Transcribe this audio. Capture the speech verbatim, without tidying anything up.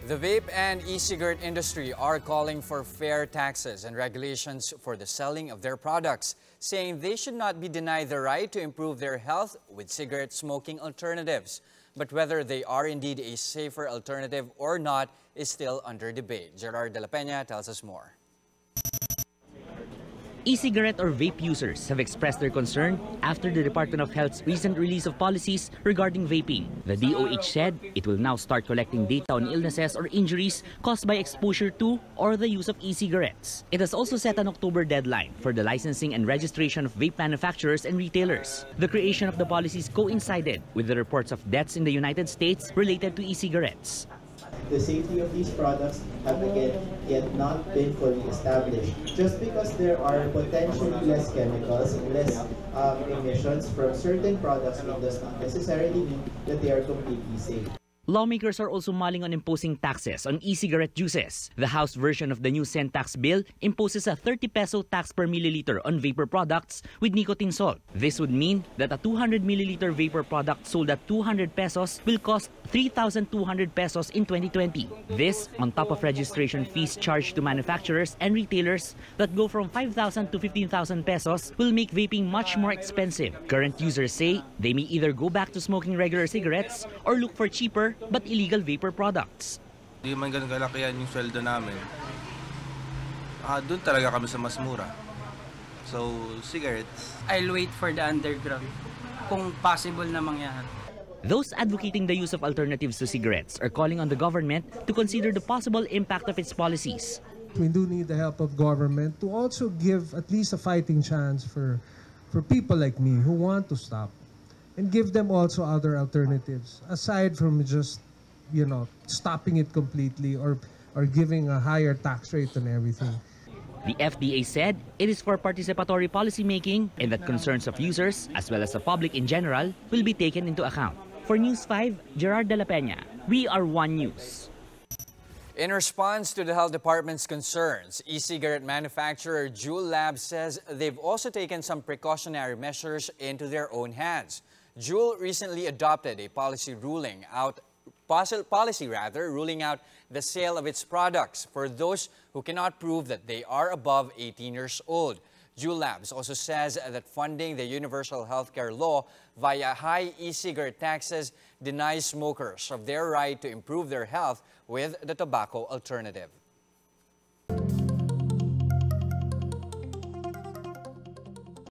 The vape and e-cigarette industry are calling for fair taxes and regulations for the selling of their products, saying they should not be denied the right to improve their health with cigarette smoking alternatives. But whether they are indeed a safer alternative or not is still under debate. Gerard de la Peña tells us more. E-cigarette or vape users have expressed their concern after the Department of Health's recent release of policies regarding vaping. The D O H said it will now start collecting data on illnesses or injuries caused by exposure to or the use of e-cigarettes. It has also set an October deadline for the licensing and registration of vape manufacturers and retailers. The creation of the policies coincided with the reports of deaths in the United States related to e-cigarettes. The safety of these products have again yet not been fully established. Just because there are potentially less chemicals and less um, emissions from certain products, it does not necessarily mean that they are completely safe. Lawmakers are also mulling on imposing taxes on e-cigarette juices. The House version of the new Sen tax bill imposes a thirty peso tax per milliliter on vapor products with nicotine salt. This would mean that a two hundred milliliter vapor product sold at two hundred pesos will cost three thousand two hundred pesos in twenty twenty. This on top of registration fees charged to manufacturers and retailers that go from five thousand to fifteen thousand pesos will make vaping much more expensive. Current users say they may either go back to smoking regular cigarettes or look for cheaper but illegal vapor products. Di man ganun kalakihan yung sweldo namin. Ah, doon talaga kami sa mas mura. So, cigarettes. I'll wait for the underground kung possible na mangyari. Those advocating the use of alternatives to cigarettes are calling on the government to consider the possible impact of its policies. We do need the help of government to also give at least a fighting chance for, for people like me who want to stop. And give them also other alternatives, aside from just, you know, stopping it completely or, or giving a higher tax rate and everything. The F D A said it is for participatory policymaking and that concerns of users, as well as the public in general, will be taken into account. For News five, Gerard de la Peña, we are One News. In response to the Health Department's concerns, e-cigarette manufacturer Juul Labs says they've also taken some precautionary measures into their own hands. Juul recently adopted a policy ruling out policy rather ruling out the sale of its products for those who cannot prove that they are above eighteen years old. Juul Labs also says that funding the universal healthcare law via high e-cigarette taxes denies smokers of their right to improve their health with the tobacco alternative.